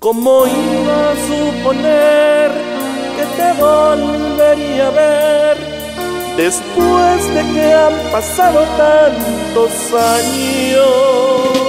¿Cómo iba a suponer que te volvería a ver después de que han pasado tantos años?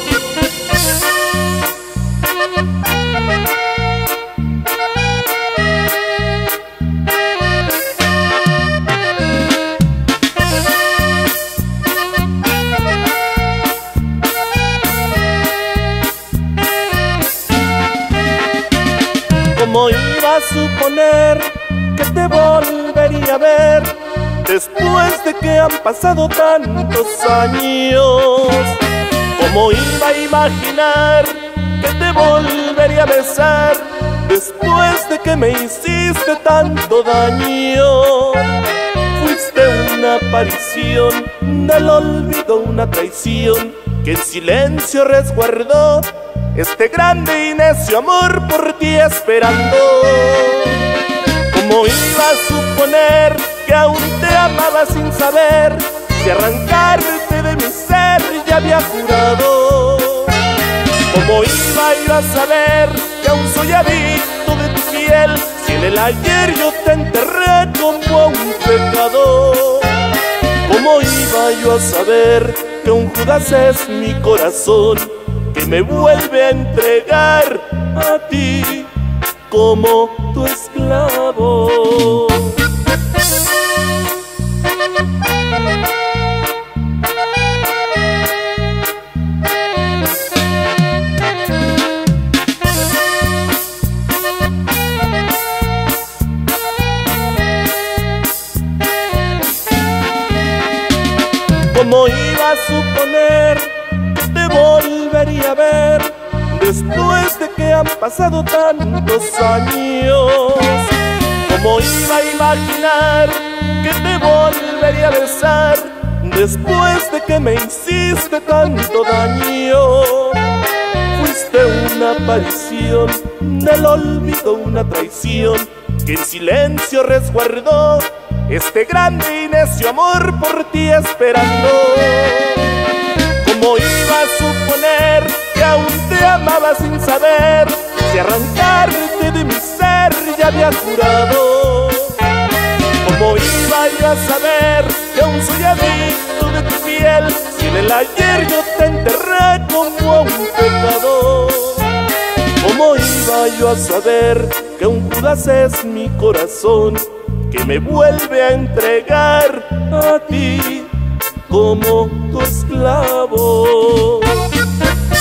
¿Cómo iba a suponer que te volvería a ver después de que han pasado tantos años? ¿Cómo iba a imaginar que te volvería a besar después de que me hiciste tanto daño? Fuiste una aparición del olvido, una traición que en silencio resguardó este grande y necio amor por ti esperando. ¿Cómo iba a suponer que aún te amaba sin saber que arrancarte de mi ser ya había jurado? ¿Cómo iba yo a saber que aún soy adicto de tu piel si en el ayer yo te enterré como a un pecado? ¿Cómo iba yo a saber que un Judas es mi corazón, que me vuelve a entregar a ti como tu esclavo? ¿Cómo iba a suponer que te volvería a ver después de que han pasado tantos años? ¿Cómo iba a imaginar que te volvería a besar después de que me hiciste tanto daño? Fuiste una aparición del olvido, una traición que en silencio resguardó este grande y necio amor por ti esperando. ¿Cómo iba a suponer que aún te amaba sin saber si arrancarte de mi ser ya había jurado? ¿Cómo iba yo a saber que aún soy adicto de tu piel si en el ayer yo te enterré como a un pecado? ¿Cómo iba yo a saber que un Judas es mi corazón, que me vuelve a entregar a ti como tu esclavo?